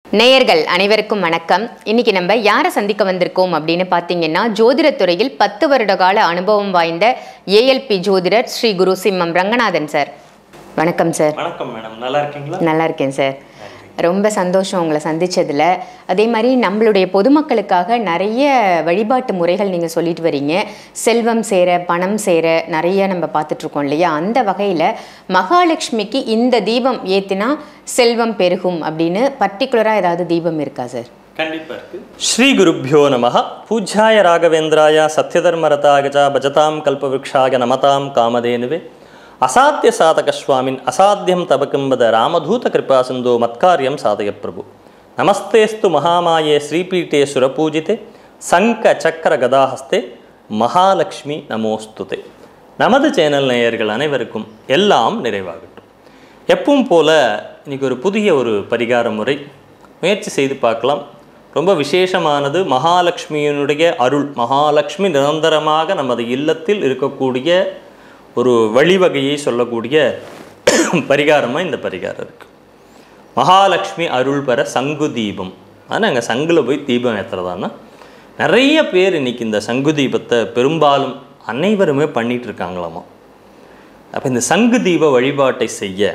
நேயர்கள் அனைவருக்கும் வணக்கம். இன்னைக்கு நம்ம யாரை சந்திக்க வந்திருக்கோம் அப்படின்னு பார்த்தீங்கன்னா, ஜோதிடத்துறையில் 10 வருட கால அனுபவம் வாய்ந்த ஏஎல்பி ஜோதிடர் ஸ்ரீ குரு சிம்மம் ரங்கநாதன் சார். வணக்கம் சார். வணக்கம் மேடம், நல்லா இருக்கீங்களா? நல்லா இருக்கேன் சார். ரொம்ப சந்தோஷம் உங்களை சந்திச்சதுல. அதே மாதிரி நம்மளுடைய பொதுமக்களுக்காக நிறைய வழிபாட்டு முறைகள் நீங்கள் சொல்லிட்டு வரீங்க. செல்வம் சேர, பணம் சேர நிறைய நம்ம பார்த்துட்ருக்கோம் இல்லையா? அந்த வகையில் மகாலட்சுமிக்கு இந்த தீபம் ஏற்றினா செல்வம் பெருகும் அப்படின்னு பர்டிகுலராக ஏதாவது தீபம் இருக்கா சார்? கண்டிப்பா இருக்கு. ஸ்ரீ குருப்யோ நமஹ. பூஜ்யாய ராகவேந்திராய சத்யதர்மரதாகஜா பஜதாம் கல்பவ்ருக்ஷாய நமதாம் காமதேனுவே. அசாத்திய சாதக சுவாமின் அசாத்தியம் தபக்கிம்பத ராமதூத கிருபா சிந்தோ மத்காரியம் சாதய பிரபு. நமஸ்தேஸ்து மகாமாயே ஸ்ரீபீட்டே சுரபூஜிதே சங்க சக்கர கதாஹஸ்தே மகாலட்சுமி நமோஸ்துதே. நமது சேனல் நேயர்கள் அனைவருக்கும் எல்லாம் நிறைவாகட்டும். எப்பவும் போல இன்னைக்கு ஒரு புதிய பரிகார முறை முயற்சி செய்து பார்க்கலாம். ரொம்ப விசேஷமானது. மகாலட்சுமியினுடைய அருள், மகாலட்சுமி நிரந்தரமாக நமது இல்லத்தில் இருக்கக்கூடிய ஒரு வழிவகையை சொல்லக்கூடிய பரிகாரமாக இந்த பரிகாரம் இருக்குது. மகாலட்சுமி அருள் பெற சங்கு தீபம். ஆனால் அங்கே சங்கில் போய் தீபம் ஏற்றுறதான்னா நிறைய பேர் இன்றைக்கி இந்த சங்கு தீபத்தை பெரும்பாலும் அனைவருமே பண்ணிகிட்டு இருக்காங்களாமா. அப்போ இந்த சங்கு தீப வழிபாட்டை செய்ய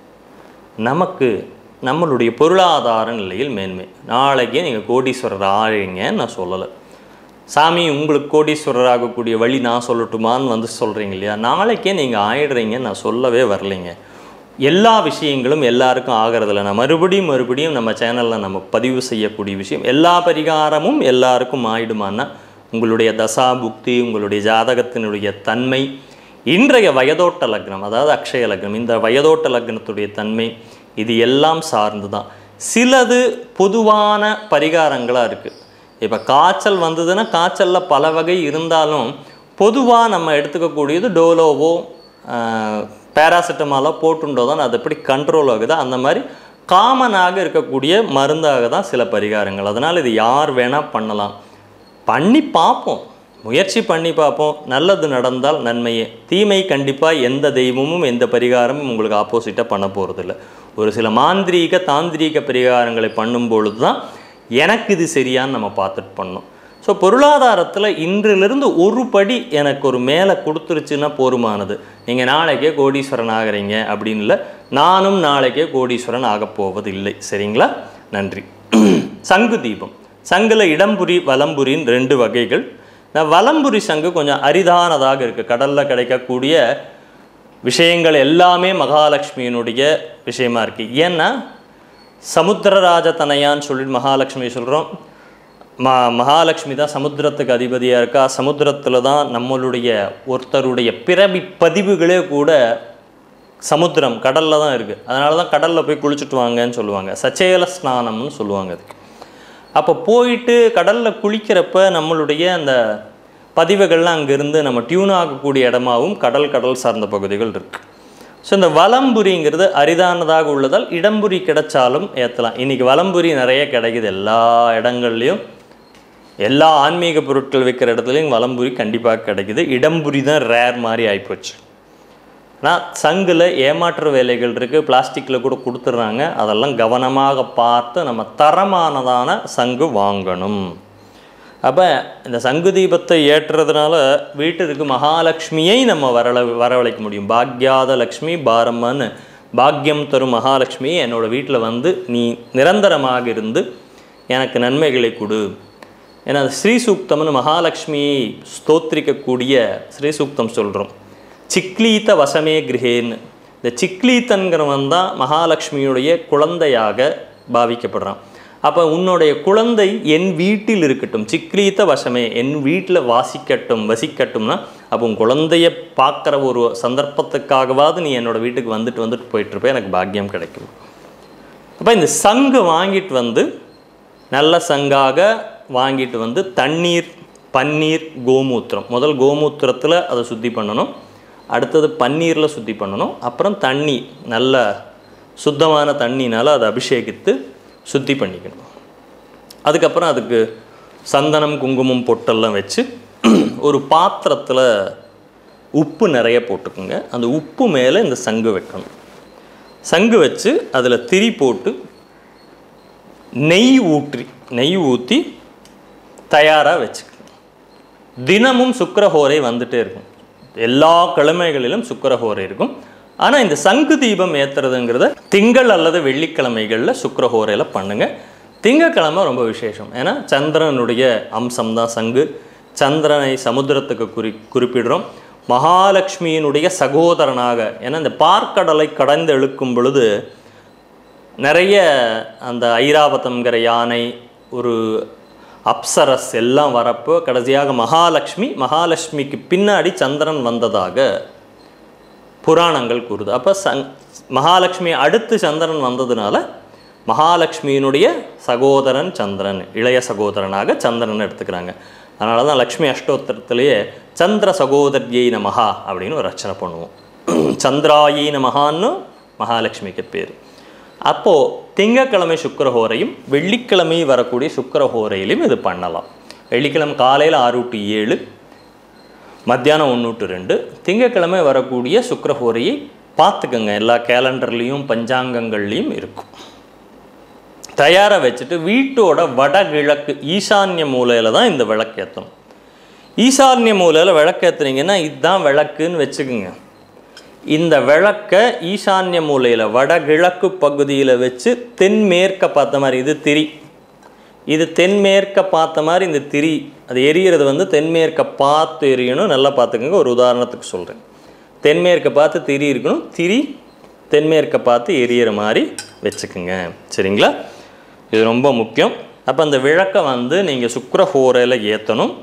நமக்கு நம்மளுடைய பொருளாதார நிலையில் மேன்மை. நாளைக்கே நீங்கள் கோடீஸ்வரர் ஆகிறீங்கன்னு நான் சொல்லலை. சாமி உங்களுக்கு கோடீஸ்வரர் ஆகக்கூடிய வழி நான் சொல்லட்டுமான்னு சொல்கிறீங்க இல்லையா? நாளைக்கே நீங்கள் ஆயிடுறீங்கன்னு நான் சொல்லவே வரலைங்க. எல்லா விஷயங்களும் எல்லாருக்கும் ஆகிறதில்ல. நான் மறுபடியும் நம்ம சேனலில் நம்ம பதிவு செய்யக்கூடிய விஷயம், எல்லா பரிகாரமும் எல்லாருக்கும் ஆயிடுமான்னா உங்களுடைய தசா புக்தி, உங்களுடைய ஜாதகத்தினுடைய தன்மை, இன்றைய வயதோட்ட லக்னம், அதாவது அக்ஷய லக்னம், இந்த வயதோட்ட லக்னத்துடைய தன்மை, இது எல்லாம் சார்ந்து தான். சிலது பொதுவான பரிகாரங்களாக இருக்குது. இப்போ காய்ச்சல் வந்ததுன்னா காய்ச்சலில் பல வகை இருந்தாலும் பொதுவாக நம்ம எடுத்துக்கக்கூடியது டோலோவோ பேராசிட்டமாலோ போட்டுண்டோ தான் அது எப்படி கண்ட்ரோல் ஆகுதோ அந்த மாதிரி காமனாக இருக்கக்கூடிய மருந்தாக தான் சில பரிகாரங்கள். அதனால் இது யார் வேணால் பண்ணலாம். பண்ணி பார்ப்போம், முயற்சி பண்ணி பார்ப்போம். நல்லது நடந்தால் நன்மையே. தீமை கண்டிப்பாக எந்த தெய்வமும் எந்த பரிகாரமும் உங்களுக்கு ஆப்போசிட்டாக பண்ண போகிறதில்ல. ஒரு சில மாந்திரீக தாந்திரீக பரிகாரங்களை பண்ணும்பொழுது தான் எனக்கு இது சரியான்னு நம்ம பார்த்துட்டு பண்ணோம். ஸோ பொருளாதாரத்தில் இன்றிலிருந்து ஒரு படி எனக்கு ஒரு மேலே கொடுத்துருச்சுன்னா போருமானது. நீங்கள் நாளைக்கே கோடீஸ்வரன் ஆகிறீங்க அப்படின்னு இல்லை, நானும் நாளைக்கே கோடீஸ்வரன் ஆகப்போவது இல்லை. சரிங்களா? நன்றி. சங்கு தீபம். சங்கில் இடம்புரி வலம்புரின்னு 2 வகைகள். வலம்புரி சங்கு கொஞ்சம் அரிதானதாக இருக்குது. கடலில் கிடைக்கக்கூடிய விஷயங்கள் எல்லாமே மகாலட்சுமியினுடைய விஷயமா இருக்குது. ஏன்னா சமுத்திரராஜ தனையான்னு சொல்லிட்டு மகாலட்சுமி சொல்கிறோம். மகாலட்சுமி தான் சமுத்திரத்துக்கு அதிபதியாக இருக்கா. சமுத்திரத்தில் தான் நம்மளுடைய ஒருத்தருடைய பிறவி பதிவுகளே கூட சமுத்திரம் கடலில் தான் இருக்குது. அதனால தான் கடலில் போய் குளிச்சுட்டு வாங்கன்னு சொல்லுவாங்க. சச்சேல ஸ்நானம்னு சொல்லுவாங்க அதுக்கு. அப்போ போயிட்டு கடலில் குளிக்கிறப்ப நம்மளுடைய அந்த பதிவுகள்லாம் அங்கேருந்து நம்ம டியூன் ஆகக்கூடிய இடமாகவும் கடல் சார்ந்த பகுதிகள் இருக்குது. ஸோ இந்த வலம்புரிங்கிறது அரிதானதாக உள்ளதால் இடம்புரி கிடைச்சாலும் ஏற்றலாம். இன்றைக்கி வலம்புரி நிறைய கிடைக்குது எல்லா இடங்கள்லையும். எல்லா ஆன்மீக பொருட்கள் விற்கிற இடத்துலையும் வலம்புரி கண்டிப்பாக கிடைக்குது. இடம்புரி தான் ரேர் மாதிரி ஆகிப்போச்சு. ஆனால் சங்கில் ஏமாற்று வேலைகள் இருக்குது. பிளாஸ்டிக்கில் கூட கொடுத்துட்றாங்க. அதெல்லாம் கவனமாக பார்த்து நம்ம தரமானதான சங்கு வாங்கணும். அப்போ இந்த சங்கு தீபத்தை ஏற்றுறதுனால வீட்டிற்கு மகாலட்சுமியை நம்ம வரவழைக்க முடியும். பாக்யாத லக்ஷ்மி பாரம்மன்னு பாக்யம் தரும் மகாலட்சுமியை என்னோடய வீட்டில் நீ நிரந்தரமாக இருந்து எனக்கு நன்மைகளை கொடு. ஏன்னா ஸ்ரீசூக்தம்னு மகாலட்சுமியை ஸ்தோத்திரிக்கக்கூடிய ஸ்ரீசூக்தம் சொல்கிறோம். சிக்லீத்த வசமே கிரகேன்னு. இந்த சிக்லீத்தன்கிறவன் தான் மகாலட்சுமியுடைய குழந்தையாக பாவிக்கப்படுறான். அப்போ உன்னுடைய குழந்தை என் வீட்டில் இருக்கட்டும், சிக்லீத்த வசமே, என் வீட்டில் வசிக்கட்டும்னா அப்போ உன் குழந்தைய பார்க்குற ஒரு சந்தர்ப்பத்துக்காகவாது நீ என்னோடய வீட்டுக்கு வந்துட்டு போயிட்டுருப்ப, எனக்கு பாக்கியம் கிடைக்கும். அப்போ இந்த சங்கு வாங்கிட்டு நல்ல சங்காக வாங்கிட்டு தண்ணீர், பன்னீர், கோமூத்திரம். முதல் கோமூத்திரத்தில் அதை சுத்தி பண்ணணும், அடுத்தது பன்னீரில் சுத்தி பண்ணணும், அப்புறம் தண்ணி, நல்ல சுத்தமான தண்ணினால் அதை அபிஷேகித்து சுத்தி பண்ணிக்கணும். அதுக்கப்புறம் அதுக்கு சந்தனம், குங்குமம், பொட்டெல்லாம் வச்சு ஒரு பாத்திரத்தில் உப்பு நிறைய போட்டுக்குங்க. அந்த உப்பு மேலே இந்த சங்கு வைக்கணும். சங்கு வச்சு அதில் திரி போட்டு நெய் ஊற்றி தயாராக வச்சுக்கணும். தினமும் சுக்கிரஹோரை வந்துட்டே இருக்கும். எல்லா கிழமைகளிலும் சுக்கிரஹோரை இருக்கும். ஆனால் இந்த சங்கு தீபம் ஏற்றுறதுங்கிறத திங்கள் அல்லது வெள்ளிக்கிழமைகளில் சுக்கிரஹோரையில் பண்ணுங்கள். திங்கக்கிழமை ரொம்ப விசேஷம். ஏன்னா சந்திரனுடைய அம்சம்தான் சங்கு. சந்திரனை சமுத்திரத்துக்கு குறிப்பிடுறோம். மகாலட்சுமியினுடைய சகோதரனாக, ஏன்னா இந்த பார்க்கடலை கடந்து இழுக்கும் பொழுது நிறைய அந்த ஐராவதம்ங்கிற யானை, ஒரு அப்சரஸ் எல்லாம் வரப்போ கடைசியாக மகாலட்சுமிக்கு பின்னாடி சந்திரன் வந்ததாக புராணங்கள் கூறுது. அப்போ மகாலட்சுமி அடுத்து சந்திரன் வந்ததுனால மகாலட்சுமியினுடைய சகோதரன் சந்திரன், இளைய சகோதரனாக சந்திரன் எடுத்துக்கிறாங்க. அதனால தான் லக்ஷ்மி அஷ்டோத்திரத்திலேயே சந்திர சகோதரியை நமஹா அப்படின்னு ஒரு ரச்சனை பண்ணுவோம். சந்திராயி நமஹான்னு மகாலட்சுமிக்கு பேர். அப்போது திங்கக்கிழமை சுக்கிரஹோரையும் வெள்ளிக்கிழமை வரக்கூடிய சுக்கிரஹோரையிலையும் இது பண்ணலாம். வெள்ளிக்கிழமை காலையில் 6 to 7, மத்தியானம் 1 to 2. திங்கக்கிழமை வரக்கூடிய சுக்கிரஹோரையை பார்த்துக்கோங்க. எல்லா கேலண்டர்லேயும் பஞ்சாங்கங்கள்லேயும் இருக்கும். தயாராக வச்சுட்டு வீட்டோட வடகிழக்கு ஈசான்ய மூலையில் தான் இந்த விளக்கு ஏற்றணும். ஈசான்ய மூலையில் விளக்கு ஏற்றுனீங்கன்னா இதுதான் விளக்குன்னு வச்சுக்கோங்க. இந்த விளக்கை ஈசான்ய மூலையில் வடகிழக்கு பகுதியில் வச்சு தென்மேற்க பார்த்த மாதிரி, இது திரி, இது தென்மேற்க பார்த்த மாதிரி இந்த திரி அது எரியிறது வந்து தென்மேற்க பார்த்து எரியணும். நல்லா பார்த்துக்கோங்க. ஒரு உதாரணத்துக்கு சொல்கிறேன். தென்மேற்க பார்த்து திரி இருக்கணும். திரி தென்மேற்க பார்த்து எரியிற மாதிரி வச்சுக்கோங்க. சரிங்களா? இது ரொம்ப முக்கியம். அப்போ அந்த விளக்கை வந்து நீங்கள் சுக்கிரஹோரையில் ஏற்றணும்.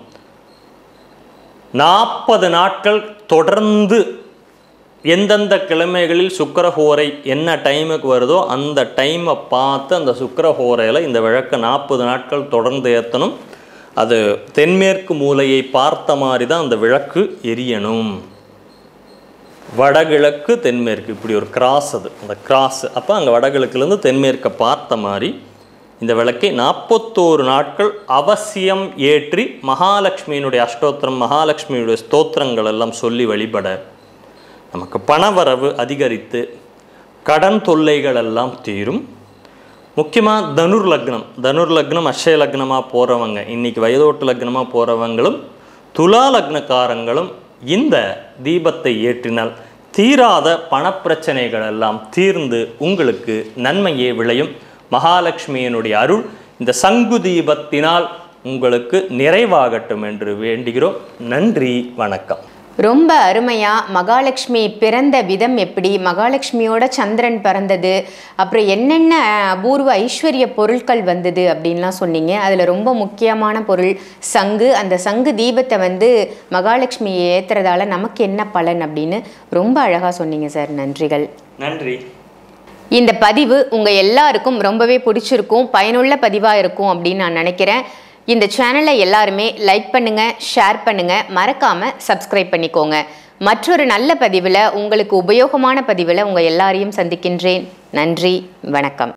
40 நாட்கள் தொடர்ந்து எந்தெந்த கிழமைகளில் சுக்கிரஹோரை என்ன டைமுக்கு வருதோ அந்த டைமை பார்த்து அந்த சுக்கிரஹோரையில் இந்த விளக்கை 40 நாட்கள் தொடர்ந்து ஏற்றணும். அது தென்மேற்கு மூலையை பார்த்த மாதிரி தான் அந்த விளக்கு எரியணும். வடகிழக்கு தென்மேற்கு இப்படி ஒரு கிராஸ், அது அந்த கிராஸ். அப்போ அங்கே வடகிழக்குலேருந்து தென்மேற்கை பார்த்த மாதிரி இந்த விளக்கை 41 நாட்கள் அவசியம் ஏற்றி மகாலட்சுமியினுடைய அஷ்டோத்திரம், மகாலட்சுமியுடைய ஸ்தோத்திரங்கள் எல்லாம் சொல்லி வழிபட நமக்கு பணவரவு அதிகரித்து கடன் தொல்லைகள் எல்லாம் தீரும். முக்கியமாக தனுர் லக்னம் அக்ஷய லக்னமாக போகிறவங்க, இன்றைக்கி வயதோட்டு லக்னமாக போகிறவங்களும் துலா லக்னக்காரங்களும் இந்த தீபத்தை ஏற்றினால் தீராத பணப்பிரச்சனைகள் எல்லாம் தீர்ந்து உங்களுக்கு நன்மையே விளையும். மகாலட்சுமியினுடைய அருள் இந்த சங்கு தீபத்தினால் உங்களுக்கு நிறைவாகட்டும் என்று வேண்டுகிறோம். நன்றி, வணக்கம். ரொம்ப அருமையாக மகாலட்சுமி பிறந்த விதம் எப்படி, மகாலட்சுமியோட சந்திரன் பிறந்தது, அப்புறம் என்னென்ன அபூர்வ ஐஸ்வர்ய பொருட்கள் வந்தது அப்படின்லாம் சொன்னீங்க. அதில் ரொம்ப முக்கியமான பொருள் சங்கு. அந்த சங்கு தீபத்தை வந்து மகாலட்சுமி ஏற்றுறதால நமக்கு என்ன பலன் அப்படின்னு ரொம்ப அழகாக சொன்னீங்க சார். நன்றிகள். நன்றி. இந்த பதிவு உங்கள் எல்லாருக்கும் ரொம்பவே பிடிச்சிருக்கும், பயனுள்ள பதிவாக இருக்கும் அப்படின்னு நான் நினைக்கிறேன். இந்த சேனலை எல்லாருமே லைக் பண்ணுங்கள், ஷேர் பண்ணுங்கள், மறக்காமல் சப்ஸ்கிரைப் பண்ணிக்கோங்க. மற்றொரு நல்ல பதிவில், உங்களுக்கு உபயோகமான பதிவில் உங்கள் எல்லாரையும் சந்திக்கின்றேன். நன்றி, வணக்கம்.